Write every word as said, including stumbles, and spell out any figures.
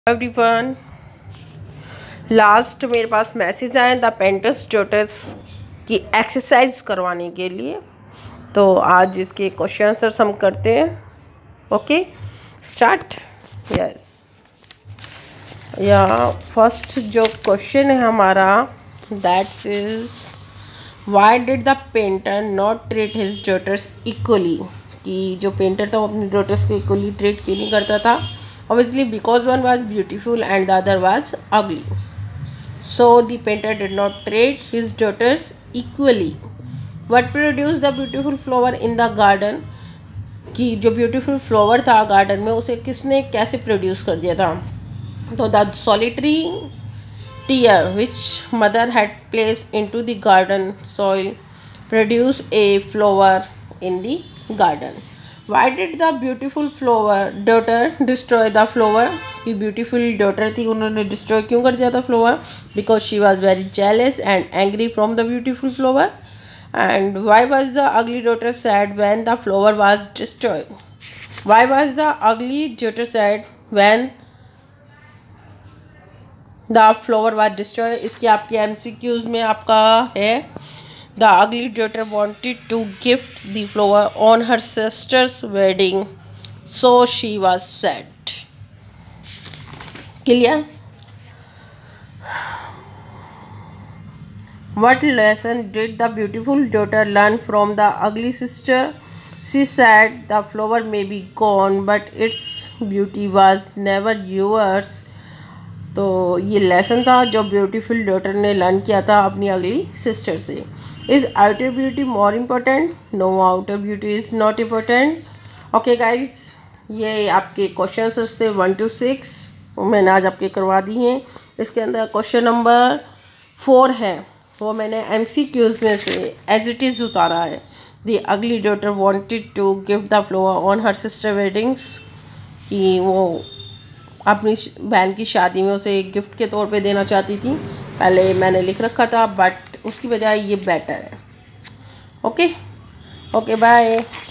Everyone, last मेरे पास message आए द पेंटर्स डॉटर्स की एक्सरसाइज करवाने के लिए। तो आज इसके क्वेश्चन आंसर्स हम करते हैं। Okay, start. यस, या फर्स्ट जो क्वेश्चन है हमारा, that's is why did the painter not treat his daughters equally. कि जो पेंटर था वो अपनी डॉटर्स को इक्वली ट्रीट क्यों नहीं करता था? Obviously, because one was beautiful and the other was ugly. So the painter did not treat his daughters equally. What produced the beautiful flower in the garden? कि जो beautiful flower था garden में, उसे किसने कैसे produce कर दिया था? तो the solitary tear which mother had placed into the garden soil produced a flower in the garden. Why did the beautiful flower daughter destroy the flower? की beautiful daughter थी, उन्होंने destroy क्यों कर दिया था flower? Because she was very jealous and angry from the beautiful flower. And why was the ugly daughter sad when the flower was destroyed? Why was the ugly daughter sad when the flower was destroyed? इसके आपके M C Qs में आपका है, the ugly daughter wanted to gift the flower on her sister's wedding, so she was sad. Clear? What lesson did the beautiful daughter learn from the ugly sister? She said the flower may be gone, but its beauty was never yours. तो ये lesson था जो beautiful daughter ने learn किया था अपनी ugly sister से। Is outer beauty more important? No, outer beauty is not important. Okay guys, ये आपके क्वेश्चन आंसर्स थे वन टू सिक्स, मैंने आज आपके करवा दी हैं। इसके अंदर क्वेश्चन नंबर फोर है, वो मैंने एम सी क्यूज़ में से एज इट इज़ उतारा है। The ugly daughter wanted to give the flower on her sister weddings, कि वो अपनी बहन की शादी में उसे एक गिफ्ट के तौर पे देना चाहती थी। पहले मैंने लिख रखा था, बट उसकी बजाय ये बेटर है। Okay okay, bye.